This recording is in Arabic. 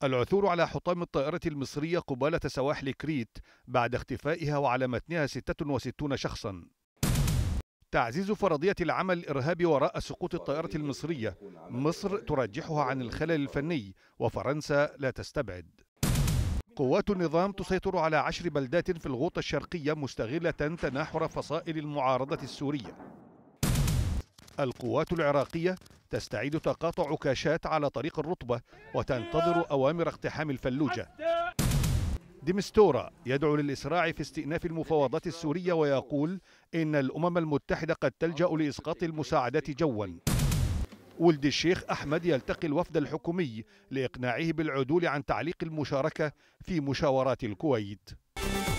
العثور على حطام الطائرة المصرية قبالة سواحل كريت بعد اختفائها وعلى متنها 66 شخصا. تعزيز فرضية العمل الإرهابي وراء سقوط الطائرة المصرية، مصر ترجحها عن الخلل الفني وفرنسا لا تستبعد. قوات النظام تسيطر على 10 بلدات في الغوطة الشرقية مستغلة تناحر فصائل المعارضة السورية. القوات العراقية تستعيد تقاطع كاشات على طريق الرطبة وتنتظر أوامر اقتحام الفلوجة. ديمستورا يدعو للإسراع في استئناف المفاوضات السورية ويقول إن الأمم المتحدة قد تلجأ لإسقاط المساعدات جوا. ولد الشيخ أحمد يلتقي الوفد الحكومي لإقناعه بالعدول عن تعليق المشاركة في مشاورات الكويت.